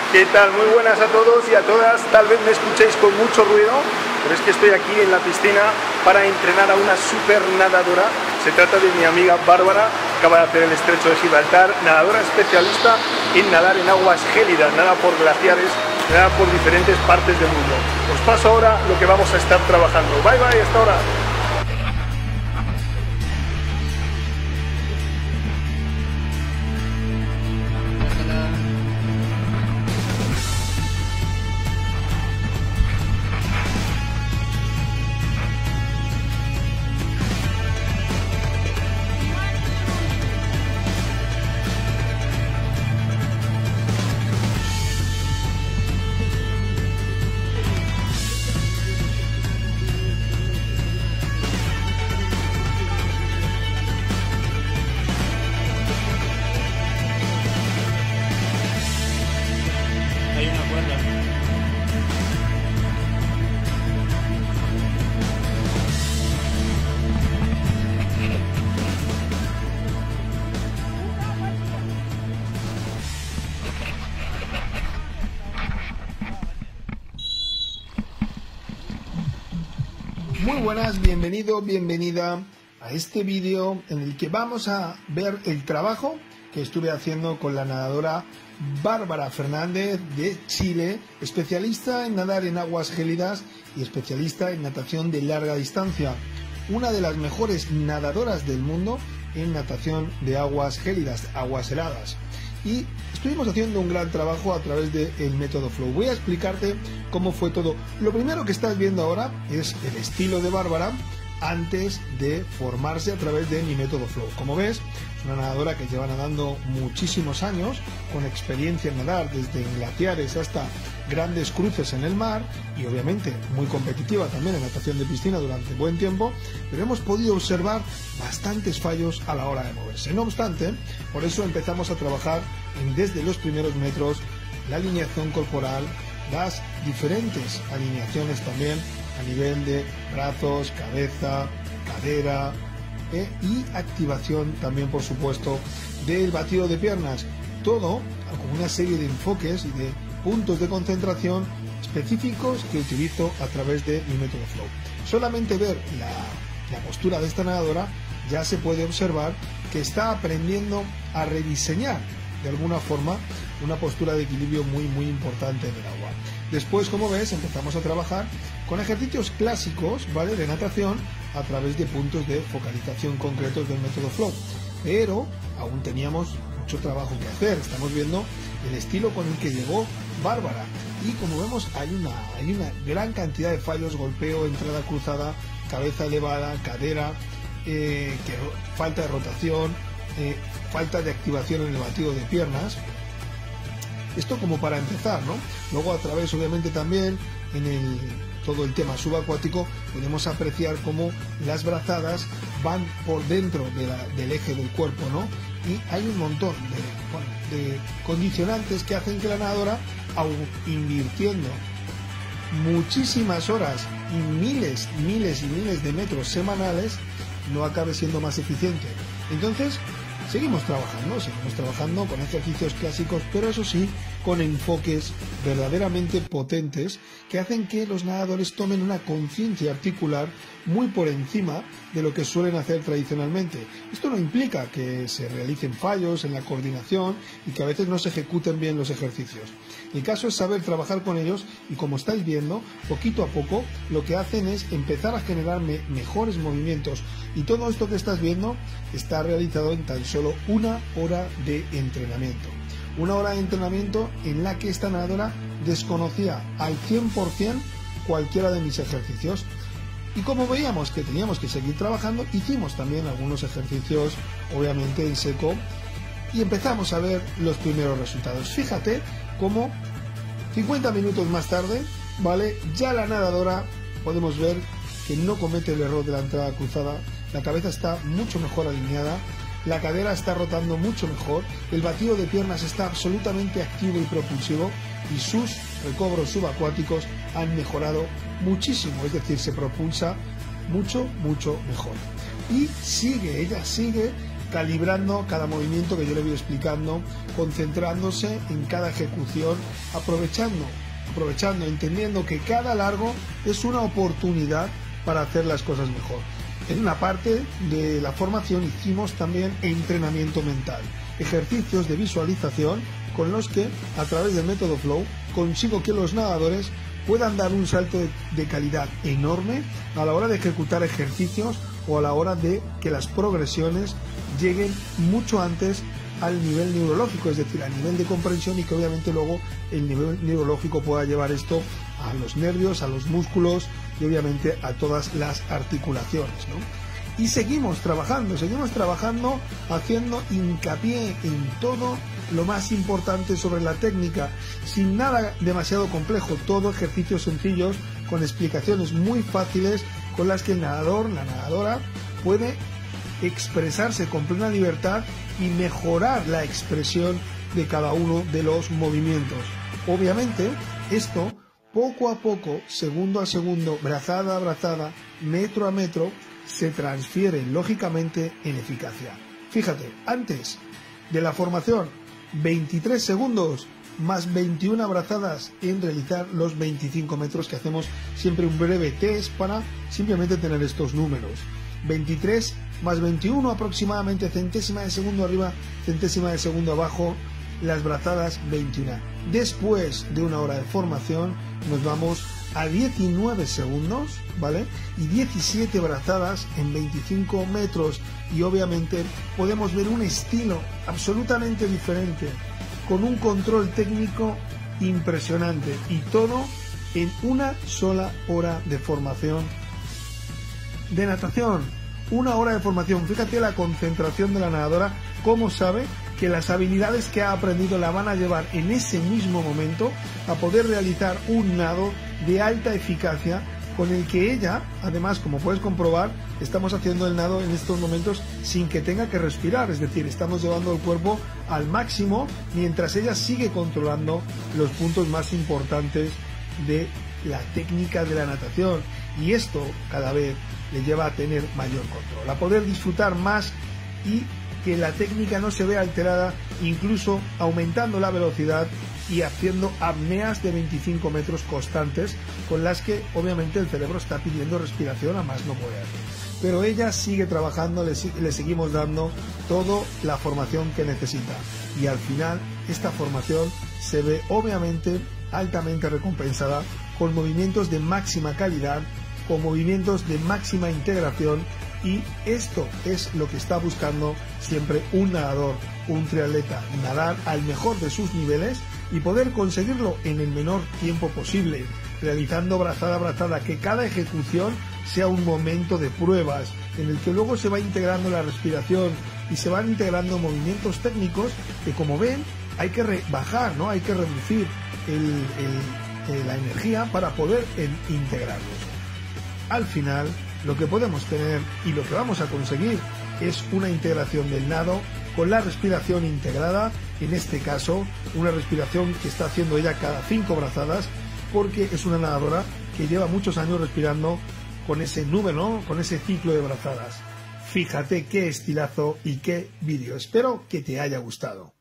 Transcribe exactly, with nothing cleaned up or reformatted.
¿Qué tal? Muy buenas a todos y a todas. Tal vez me escuchéis con mucho ruido, pero es que estoy aquí en la piscina para entrenar a una super nadadora. Se trata de mi amiga Bárbara, acaba de hacer el estrecho de Gibraltar, nadadora especialista en nadar en aguas gélidas, nada por glaciares, nada por diferentes partes del mundo. Os paso ahora lo que vamos a estar trabajando. Bye bye, hasta ahora. Hay una cuerda. Muy buenas, bienvenido, bienvenida a este vídeo en el que vamos a ver el trabajo que estuve haciendo con la nadadora Bárbara Fernández de Chile, especialista en nadar en aguas gélidas y especialista en natación de larga distancia, una de las mejores nadadoras del mundo en natación de aguas gélidas, aguas heladas. Y estuvimos haciendo un gran trabajo a través del método Flow. Voy a explicarte cómo fue todo. Lo primero que estás viendo ahora es el estilo de Bárbara antes de formarse a través de mi método Flow. Como ves, es una nadadora que lleva nadando muchísimos años, con experiencia en nadar desde glaciares hasta grandes cruces en el mar y obviamente muy competitiva también en natación de piscina durante buen tiempo, pero hemos podido observar bastantes fallos a la hora de moverse. No obstante, por eso empezamos a trabajar en, desde los primeros metros, la alineación corporal, las diferentes alineaciones también a nivel de brazos, cabeza, cadera eh, y activación también, por supuesto, del batido de piernas. Todo con una serie de enfoques y de puntos de concentración específicos que utilizo a través de mi método Flow. Solamente ver la, la postura de esta nadadora ya se puede observar que está aprendiendo a rediseñar de alguna forma una postura de equilibrio muy muy importante en el agua. Después, como ves, empezamos a trabajar con ejercicios clásicos, ¿vale?, de natación a través de puntos de focalización concretos del método Flow, pero aún teníamos mucho trabajo que hacer. Estamos viendo el estilo con el que llegó Bárbara y como vemos hay una, hay una gran cantidad de fallos: golpeo, entrada cruzada, cabeza elevada, cadera, eh, que, falta de rotación, eh, falta de activación en el batido de piernas. Esto como para empezar, ¿no? Luego, a través obviamente también en el, todo el tema subacuático, podemos apreciar cómo las brazadas van por dentro de la, del eje del cuerpo, ¿no? Y hay un montón de, bueno, de condicionantes que hacen que la nadadora, aun invirtiendo muchísimas horas y miles, miles y miles de metros semanales, no acabe siendo más eficiente. Entonces, seguimos trabajando, seguimos trabajando con ejercicios clásicos, pero eso sí, con enfoques verdaderamente potentes que hacen que los nadadores tomen una conciencia articular muy por encima de lo que suelen hacer tradicionalmente. Esto no implica que se realicen fallos en la coordinación y que a veces no se ejecuten bien los ejercicios. El caso es saber trabajar con ellos y, como estáis viendo, poquito a poco lo que hacen es empezar a generar me mejores movimientos, y todo esto que estás viendo está realizado en tan solo una hora de entrenamiento. Una hora de entrenamiento en la que esta nadadora desconocía al cien por cien cualquiera de mis ejercicios. Y como veíamos que teníamos que seguir trabajando, hicimos también algunos ejercicios, obviamente en seco, y empezamos a ver los primeros resultados. Fíjate cómo cincuenta minutos más tarde, ¿vale?, ya la nadadora podemos ver que no comete el error de la entrada cruzada, la cabeza está mucho mejor alineada, la cadera está rotando mucho mejor, el batido de piernas está absolutamente activo y propulsivo, y sus recobros subacuáticos han mejorado muchísimo, es decir, se propulsa mucho, mucho mejor. Y sigue, ella sigue calibrando cada movimiento que yo le voy explicando, concentrándose en cada ejecución, aprovechando, aprovechando, entendiendo que cada largo es una oportunidad para hacer las cosas mejor. En una parte de la formación hicimos también entrenamiento mental, ejercicios de visualización con los que, a través del método Flow, consigo que los nadadores puedan dar un salto de, de calidad enorme a la hora de ejecutar ejercicios o a la hora de que las progresiones lleguen mucho antes al nivel neurológico, es decir, al nivel de comprensión, y que obviamente luego el nivel neurológico pueda llevar esto a los nervios, a los músculos y obviamente a todas las articulaciones, ¿no? Y seguimos trabajando, seguimos trabajando haciendo hincapié en todo lo más importante sobre la técnica, sin nada demasiado complejo, todo ejercicios sencillos con explicaciones muy fáciles con las que el nadador, la nadadora puede expresarse con plena libertad y mejorar la expresión de cada uno de los movimientos. Obviamente, esto poco a poco, segundo a segundo, brazada a brazada, metro a metro, se transfiere lógicamente en eficacia. Fíjate, antes de la formación, veintitrés segundos más veintiuna brazadas en realizar los veinticinco metros, que hacemos siempre un breve test para simplemente tener estos números. veintitrés más veintiuno, aproximadamente centésima de segundo arriba, centésima de segundo abajo, las brazadas veintiuno. Después de una hora de formación nos vamos a diecinueve segundos, ¿vale? Y diecisiete brazadas en veinticinco metros, y obviamente podemos ver un estilo absolutamente diferente, con un control técnico impresionante, y todo en una sola hora de formación de natación. Una hora de formación. Fíjate la concentración de la nadadora, cómo sabe que las habilidades que ha aprendido la van a llevar en ese mismo momento a poder realizar un nado de alta eficacia, con el que ella, además, como puedes comprobar, estamos haciendo el nado en estos momentos sin que tenga que respirar, es decir, estamos llevando el cuerpo al máximo mientras ella sigue controlando los puntos más importantes de la técnica de la natación, y esto cada vez le lleva a tener mayor control, a poder disfrutar más y que la técnica no se vea alterada, incluso aumentando la velocidad y haciendo apneas de veinticinco metros constantes, con las que obviamente el cerebro está pidiendo respiración a más no poder. Pero ella sigue trabajando, le, le seguimos dando toda la formación que necesita, y al final esta formación se ve obviamente altamente recompensada con movimientos de máxima calidad, con movimientos de máxima integración, y esto es lo que está buscando siempre un nadador, un triatleta: nadar al mejor de sus niveles y poder conseguirlo en el menor tiempo posible, realizando brazada a brazada, que cada ejecución sea un momento de pruebas en el que luego se va integrando la respiración y se van integrando movimientos técnicos que, como ven, hay que bajar, ¿no? Hay que reducir el, el, la energía para poder integrarlos. Al final, lo que podemos tener y lo que vamos a conseguir es una integración del nado con la respiración integrada, en este caso una respiración que está haciendo ella cada cinco brazadas, porque es una nadadora que lleva muchos años respirando con ese número, ¿no? Con ese ciclo de brazadas. Fíjate qué estilazo y qué vídeo. Espero que te haya gustado.